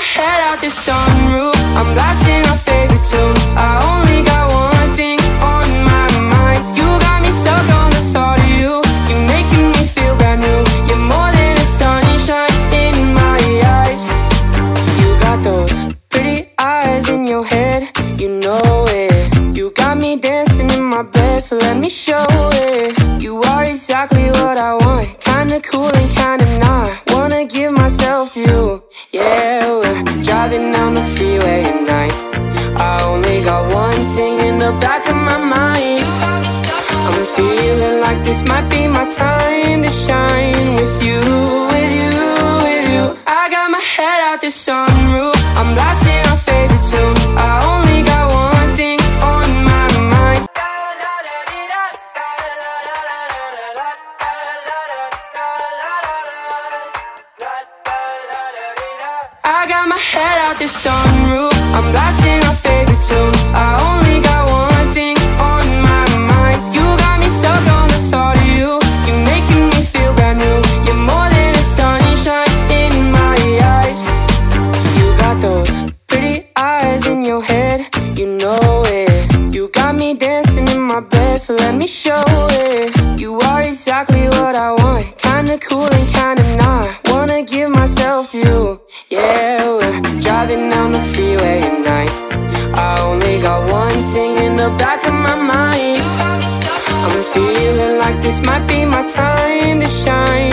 head out the sunroof, I'm blasting our favorite tunes. I only got one thing on my mind. You got me stuck on the thought of you. You're making me feel brand new. You're more than a sunshine in my eyes. You got those pretty eyes in your head, you know it. You got me dancing in my bed, so let me show it. You are exactly what I want, kinda cool and kinda not. Wanna give myself to you. Yeah, we're driving down the freeway at night. I only got one thing in the back of my mind. I'm feeling like this might be my time to shine with you, with you, with you. I got my head out the sunroof, I'm blasting our favorite tunes. I only got one thing on my mind. I got my head out the sunroof, I'm blasting our favorite tunes. I only got one thing on my mind. You got me stuck on the thought of you. You're making me feel brand new. You're more than a sunshine in my eyes. You got those pretty eyes in your head, you know it. You got me dancing in my bed, so let me show it. You are exactly what I want, kinda cool and kinda not. Wanna give myself to you. Yeah, we're driving down the freeway at night. I only got one thing in the back of my mind. I'm feeling like this might be my time to shine.